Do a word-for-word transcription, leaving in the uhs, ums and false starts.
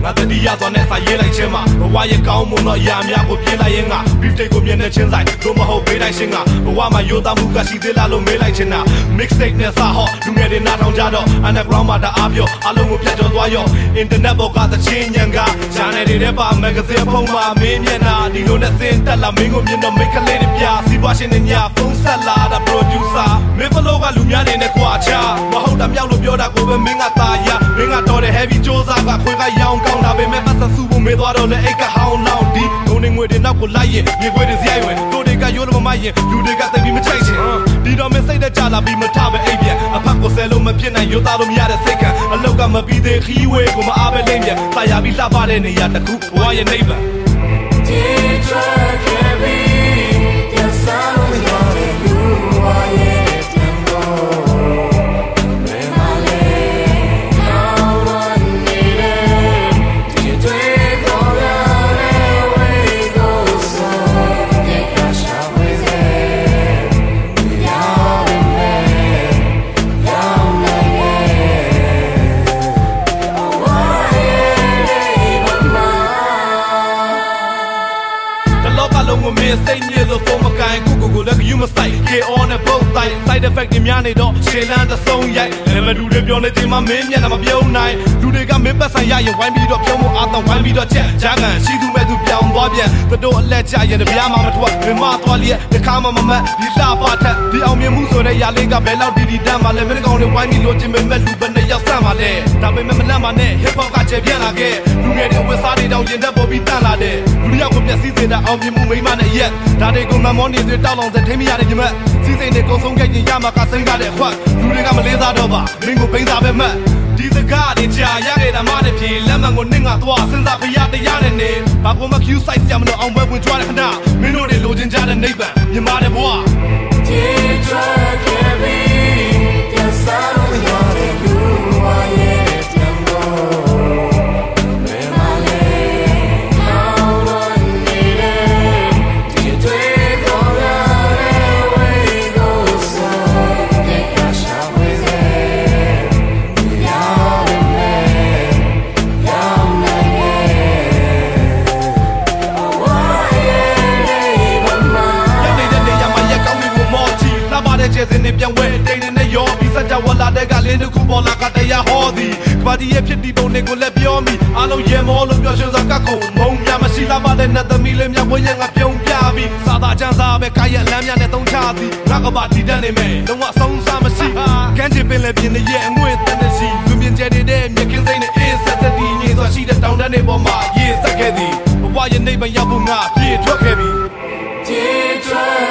ငါတတိယသွားနဲ့စာရေးလိုက်ချင်းမှာဘဝရဲ့ကောင်းမွန်သောအရာများကိုပြင်လိုက်ရင်ငါ beef steak ကိုမြင်နေချင်းဆိုင်လို့မဟုတ်ပေးလိုက်ရှင်ကဘဝမှာရိုးသားမှုကရှိသေးလားလို့မေးလိုက်ချင်တာ mixtape နဲ့စာဟောလူငယ်တွေနားထောင်ကြတော့ underground မှာတအားပြောအလုံးကိုဖြတ်ကျော်သွားရော internet ပေါ်ကသချင်းညံက channel တွေထဲပါ magazine ဖုံးမှာမင်းမျက်နှာဒီလိုနဲ့စင်တက်လာမင်းကိုမြင်တော့မိတ်ကလေးတွေပြစီးပွားရှင်တွေညာဖုန်းဆက်လာတာ producer မင်းဖလို့ကလူများနေနဲ့ကွာချမဟုတ်တာမြောက်လို့ပြောတာကိုပဲမင်းကตาရမင်းကတော့တဲ့ heavy စ조사ကခွေးကရောင်းကောင်းတာပဲမဲ့ပတ်သက်စုဖို့မေးသွားတော့လေအိတ်ကဟောင်းလောင်းဒီငုံနေငွေတွေနောက်ကိုလိုက်ရင်မြေခွေးတွေစရိုက်ဝင်တို့တွေကရိုးလို့မမရင်လူတွေကသိပြီးမချိုက်ချင်ဒီတော့မင်းစိတ်နဲ့ကြလာပြီးမထပဲအိပ်ပြန်အဖက်ကိုဆဲလို့မဖြစ်နိုင်ရိုးသားလို့မရတဲ့စိတ်ကအလောက်ကမပြီးသေးခီးဝေးကိုမအားပဲလိမ့်ပြန်တာယာပြီးလှပတဲ့နေရာတစ်ခုဘဝရဲ့နိဗ္ဗာန် စိတ်ညစ်လို့ဖုန်းမကိုင်းကိုကိုကိုလည်းယူမဆိုင် get on နဲ့ပုတ်တိုင်း side effect တွေများနေတော့ရှေ့လန်းတစ်စုံရိုက်လည်းမတူတွေပြောနေချိန်မှာမင်းမျက်နှာမပြုံးနိုင်လူတွေကမင်းပတ်ဆိုင်ရရင်ဝိုင်းပြီးတော့ပြုံးဖို့အားတော့ဝိုင်းပြီးတော့ချက်ဂျာကန်ရှိသူမဲ့သူပြောင်းသွားပြန်တို့အလက်ချရင်တပြားမှမထွက်မမသွားလျက်တခါမှမမတ်ဒီလှပထက်ဒီအောင်မြင်မှုဆိုတဲ့ຢာလေးကဘယ်လောက်ဒီဒီတန်းမှလဲမင်းကောင်တွေဝိုင်းပြီးလို့ချင်းမဲ့လူပဲနဲ့ရောက်ဆန့်ပါလေဒါပေမဲ့မလန့်ပါနဲ့ hip hop ကကျေပြန့်လာခဲ့လူငယ်တွေဝက်စားတွေတောင်ရင်တက်ပေါ်ပြီးတန့်လာတဲ့လူယောက်ကိုပြက်စီးစေတဲ့အောင်မြင်မှုမိမနဲ့ရက်ဒါတွေကိုမမောနေတွေတောက်လောင်တဲ့ထိမရတဲ့ညမစီစိန်တွေကုံဆုံးခဲ့ရင်ရမှာကစိမ့်ကားတဲ့အခွက်လူတွေကမလေးစားတော့ပါမင်းကိုပိန်းစားပဲမှတ်ဒီစကားတွေကြာရခဲ့တာမှနဲ့ဖြေလက်မှန်ကိုနင့်ကသွားစဉ်းစားဖရတရားနဲ့နေဘာကိုမ Q size ရမလို့အောင်ပွဲဝင်ကြွားတဲ့ခဏမင်းတို့တွေလိုချင်ကြတဲ့နိဗ္ဗာန်မြင်ပါတယ်ဘွာ ကျေစင်းနေပြန်ဝဲတိတ်နေရောပြီးစကြဝဠာတဲ့ကလင်းတစ်ခုပေါ်လာကတရားဟောသည်ကဘာဒီရဲ့ဖြစ်ဒီပုံတွေကိုလည်းပြောမိအားလုံးရေမောလို့ပြောရှင်စွာကခုမုံမြမရှိလာပါတဲ့နတ်သမီးလေးမြဝဲရငါပြုံးပြပြီးစာသာချမ်းစာပဲကာရဲ့လမ်းမြနဲ့တုံးချသည်ငါကဘာဒီတန်းနေမယ်လုံးဝအဆုံးစားမရှိကန်းချင်ပင်လည်းပြင်းနေရဲ့အငွေ့တန်းနေစီလူမြင်ကျတဲ့မြက်ကင်းစိမ့်နဲ့အေးဆက်သက်ဒီညင်စွာရှိတဲ့တောင်တန်းတွေပေါ်မှာရေးဆက်ခဲ့သည်ဘဝရဲ့နေမရောက်ဖို့ငါပြေထွက်ခဲ့ပြီ